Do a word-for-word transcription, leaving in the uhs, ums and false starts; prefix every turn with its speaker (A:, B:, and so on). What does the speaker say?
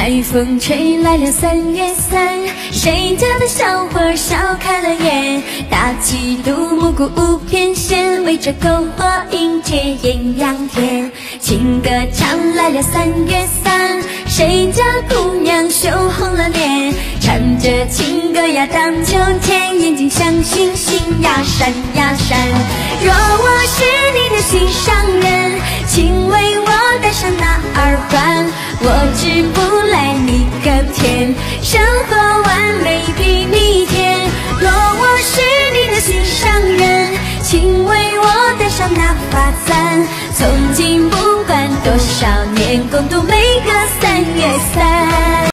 A: 海风吹来了三月三，谁家的小伙笑开了眼？大起独木鼓舞翩跹，围着篝火迎接艳阳天。情歌唱来了三月三，谁家姑娘羞红了脸？唱着情歌呀荡秋千，眼睛像星星呀闪呀闪。若我是你的心上人，请为我戴上那耳环，我只不来你个天，生活完美比蜜甜。若我是你的心上人，请为我戴上那发簪，从今不管多少年，共度每个三月三。